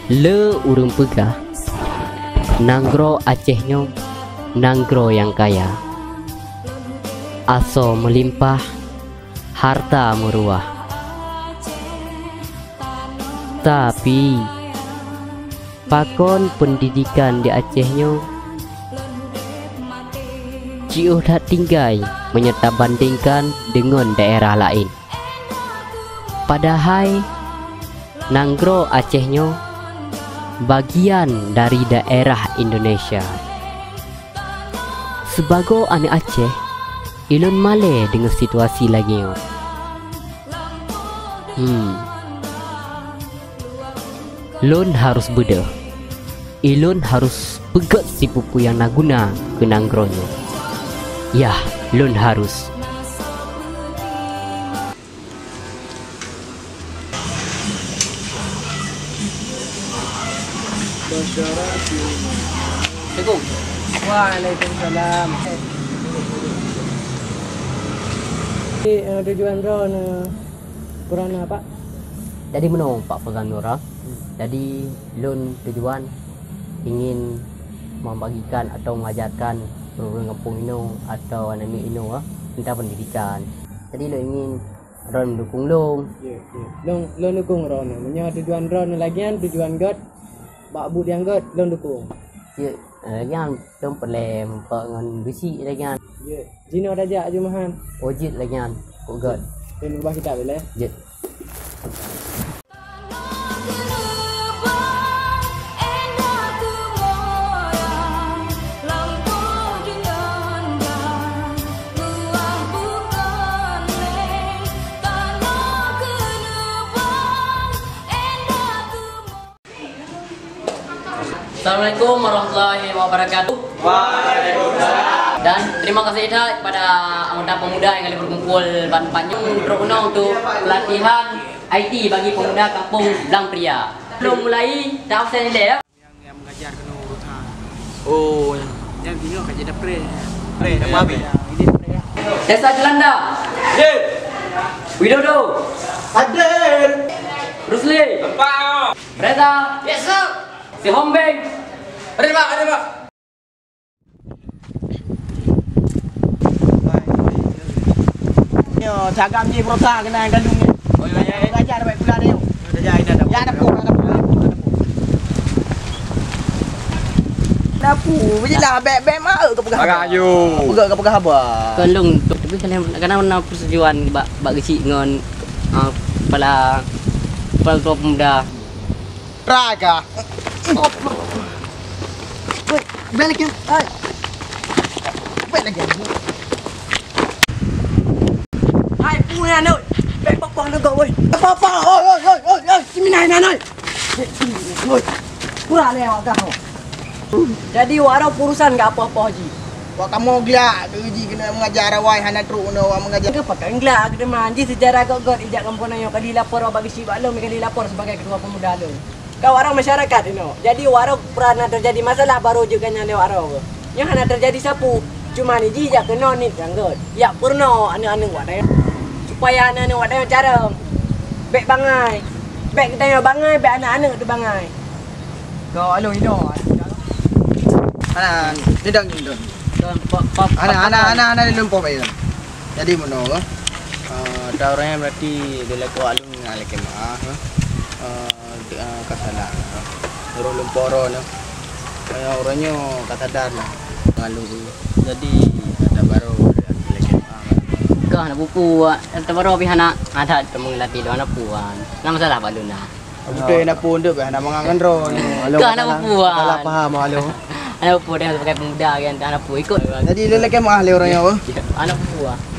Le urung pegah, nanggro Acehnya, nanggro yang kaya. Aso melimpah, harta meruah. Tapi pakon pendidikan di Acehnya Ciuh tak tinggai menyerta bandingkan dengan daerah lain. Padahal nanggro Acehnya bagian dari daerah Indonesia. Sebagai anak Aceh, ilun male dengan situasi lagi. Lun harus beda. Ilun harus pegat si pupu yang naguna ke nanggronya. Yah, lun harus. Assalamualaikum. Waalaikumsalam. Tujuan drone kurang apa? Jadi menong Pak Fazanura. Jadi lun tujuan ingin membagikan atau mengajarkan orang kampung Ino atau anak Ino tentang pendidikan. Jadi lo ingin Ron mendukung lo. Lo dukung Ron. Punya tujuan Ron lagian tujuan God. Bak bu yang God lo dukung. Ya, lagian tom pelem pengen besi lagian. Ya, Jino Raja Jumahan. Ojit lagian. Oh God. Dan ubah kita boleh. Ya. Assalamualaikum warahmatullahi wabarakatuh. Waalaikumsalam. Dan terima kasih kepada anggota pemuda yang kali berkumpul Ban Panjang berguna untuk pelatihan IT bagi pemuda kampung Blang Pria. Belum mulai, tak absen ni ya. Yang mengajar kena urutan. Oh, yang ini akan jadi pre. Pre, dah habis. Ini pre ya. Desa Jelanda. Hadir. Widodo. Hadir. Rusli. Pak. Reza. Yes, sir. Si Hombeng. Ada Pak, ada Pak. Yo, cakap je prota kena galung ni. Oh, ya. Ajar baik pula dia. Dah jadi dah. Ya, ada pun. Dapu, bila beb mak ke pegah. Agak ayo. Pegah ke pegah apa? Kelung tapi kadang persetujuan bak kecil dengan kepala tua pemuda. Raga. Balik ya. Balik ya. Hai punya nak. Bek papa nak kau oi. Papa. Oi. Sini nai. Oi. Pura lewat kau. Jadi warau urusan enggak apa-apa Haji. Wah kamu gelak uji kena mengajar awai hana truk kena awak mengajar. Kita pakai enggak kita manji sejarah God ijak kampung ayo kali lapor bagi si bak lo kali lapor sebagai ketua pemuda lo. Kau orang masyarakat ini. Jadi warau pernah terjadi masalah baru juga nyale warau. Yang hana terjadi sapu cuma ni jijak kena ni God. Ya purno anu-anu wadai. Supaya anu-anu wadai cara bek bangai. Bek kita bangai bek anak-anak tu bangai. Kau alo ino. Ana nidang nidang. Anak lumpur bayi. Jadi mana ke? Ada orangnya berarti dia laku alung dengan laki maah. Kasalah. Orang lumpur orang. Orangnya kata dar lah. Alung. Jadi ada baru laki maah. Kau nak buku, terbaru habis anak ada mengelatih doa nak puan. Nama masalah Pak Luna. Betul nak pun dek nak mangangan ron. Kau nak buku. Salah faham alung. Anak buku dia sebagai pemuda kan, anak buku ikut. Jadi lelaki maah le orangnya apa? Anak buku.